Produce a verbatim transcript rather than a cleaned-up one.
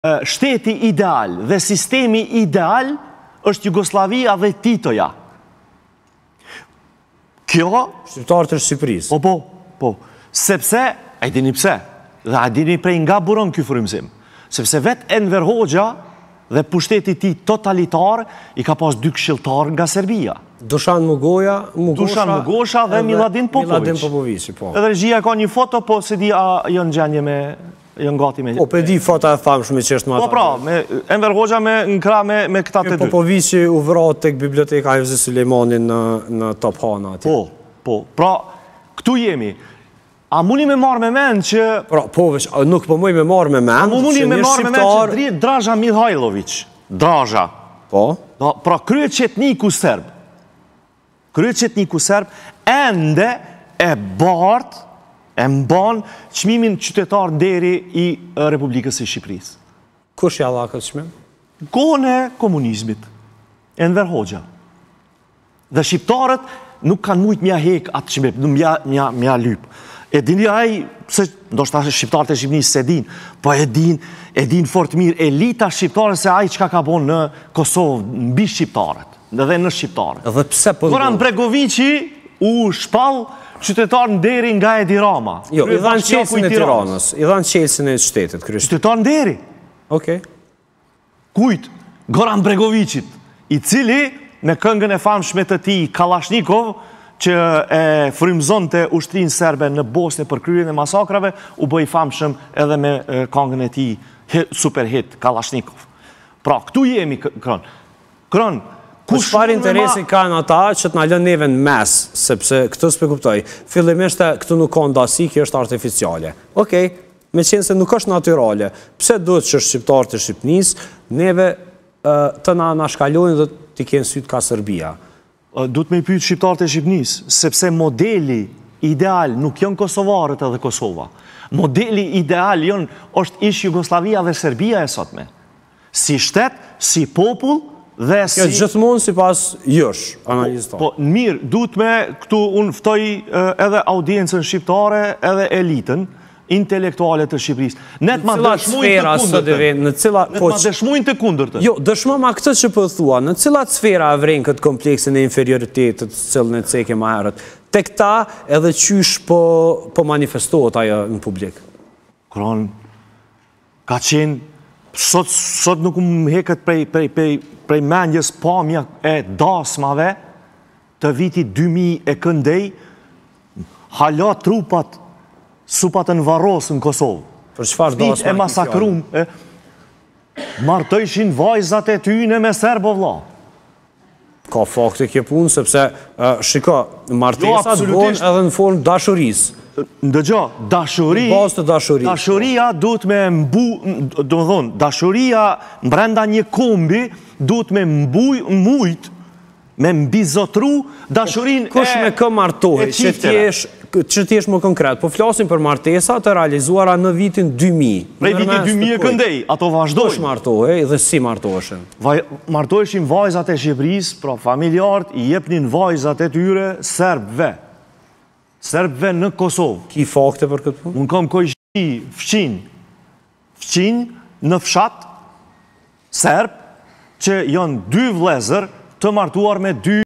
Shteti ideal dhe sistemi ideal është Jugoslavia dhe Titoja. Kjo... Shqiptarët e Shqipërisë. Po, po, po. Sepse, e dini pse, dhe a dini prej nga buron kjo frymëzim, sepse vetë Enver Hoxha dhe pushteti ti totalitar i ka pas dy këshilltar nga Serbia. Dušan Mugoja, Dušan Mugosha dhe Miladin Popović. Miladin Popović, po. Edhe regjia ka një foto, po se di a janë gjendje me... janë gati me... Po, pe di fota e famshme që është më ata. Po, pra, me Enver Hoxha me nkra me, me këta të dy. Popovići u vrat tek biblioteka Hafzi Sulejmanin në, në Top Hana atje. Po, po. Pra, këtu jemi. A muni me marrë me mend që... Pra, po, veç, nuk po muj me marrë me mend, A muni me marrë me mend që Draža Mihajlović, Draža, po? Pra, krye qetniku serb, krye qetniku serb, ende e bartë, e mban çmimin qytetar nderi i Republikës së Shqipërisë. Kush ja dha këtë çmim? Kohën e komunizmit, Enver Hoxha. Dhe shqiptarët nuk kanë mujt mja hek atë çmim, mja, mja, mja lyp. E dini ai, se ndoshta shqiptarët e Shqipërisë se din, po e din, e din fort mirë elita shqiptare se ai çka ka bën në Kosovë, mbi shqiptarët, dhe në shqiptarët. Dhe pse po? Goran Bregovići u shpall qytetar nderi nga Edi Rama. Jo, i dhanë qelsin e Tiranës, i dhanë qelsin e shtetit, kryesisht. Qytetar nderi. Okej. Kujt? Goran Bregovićit, i cili me këngën e famshme të tij Kalashnikov, që e frymëzonte ushtrinë serbe në Bosnjë për kryerjen e masakrave, u bë i famshëm edhe me këngën e tij super hit Kalashnikov. Pra, këtu jemi kron. Kron, kush çfarë interesi kanë ata që të na lënë neve në mes, sepse këtë s'pe kuptoj. Fillimisht këtu nuk ka ndasi, kjo është artificiale. Okej, me qenë se nuk është natyrale, pse duhet që shqiptarët e Shqipërisë neve të na anashkalojnë dhe t'i kenë syt ka Serbia? Duhet me i pyet shqiptarët e Shqipërisë, sepse modeli ideal nuk janë kosovarët edhe Kosova. Modeli ideal janë është ish Jugoslavia dhe Serbia e sotme. Si shtet, si popull dhe si... Kjo gjithmonë si pas jësh, analizat. Po, mirë, duhet me këtu unë ftoj edhe audiencën shqiptare edhe elitën intelektuale të Shqipërisë. Net ma dëshmujnë të kundërtën. Net ma dëshmujnë të kundërtën. Jo, dëshmo ma këtë që po thua, në cilat sfera e vren këtë kompleksin e inferioritetit, cilën e ceke ma herët, tek ta edhe qysh po manifestohet ajo në publik? Kron, ka qenë, sot nuk më heket prej mendjes pamja e dasmave të vitit dy mijë e këndej, hala trupat supat në Varrosë në Kosovë. Për çfarë dasma? Ftit e masakrum, martojshin vajzat e tyne me serbo vlla. Ka fakte kjo punë, sepse shiko, martesat bën edhe në formë dashurisë. Ndëgjo, dashuri, dashuria duhet me mbu, do më thonë, dashuria brenda një kombi duhet me mbuj, mujt, me mbizotru dashurin e... Kush me kë martohi, që t'jesh më konkret, po flasim për martesa të realizuara në vitin dy mijë. Prej vitin dy mijë e këndej, ato vazhdojnë. Kush martohi dhe si martoheshin? Martoheshin vajzat e Shqipërisë, pra familjarët i jepnin vajzat e tyre serbëve. Serbëve në Kosovë. Ki fakte për këtë punë? Unë kam kojshi fqin, fqin në fshat serbë që janë dy vlezër të martuar me dy